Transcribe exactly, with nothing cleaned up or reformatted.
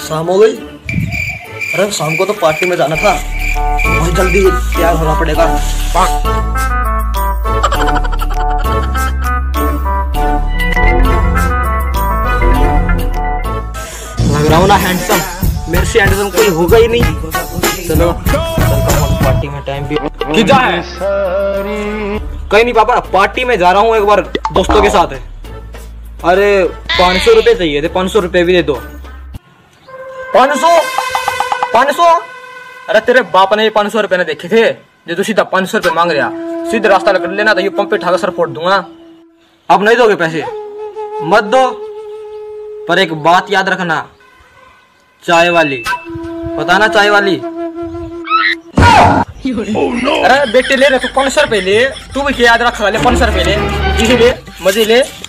शाम हो गई। अरे शाम को तो पार्टी में जाना था, बहुत जल्दी तैयार होना पड़ेगा। लग रहा हूँ ना हैंडसम, मेरे से हैंडसम कोई होगा ही नहीं। चलो पार्टी में टाइम भी कितना है? कहीं नहीं पापा, पार्टी में जा रहा हूँ एक बार दोस्तों के साथ है। अरे पाँच सौ रुपये चाहिए थे, पाँच सौ रुपये भी दे दो। पाँच सौ पाँच सौ अरे तेरे बाप ने पाँच सौ रुपये ने देखे थे, जो तू सीधा पाँच सौ रुपये मांग रहा। सीधे रास्ता कर लेना था, ये पंप पे ठाकर सर फोड़ दूंगा। अब नहीं दोगे पैसे मत दो, पर एक बात याद रखना, चाय वाली, पता ना चाय वाली। oh, no. अरे बेटे ले रहे तू पाँच सौ रुपये ले, तू भी क्या याद रखा ले, पाँच सौ रुपये ले, इसी ले मजे ले।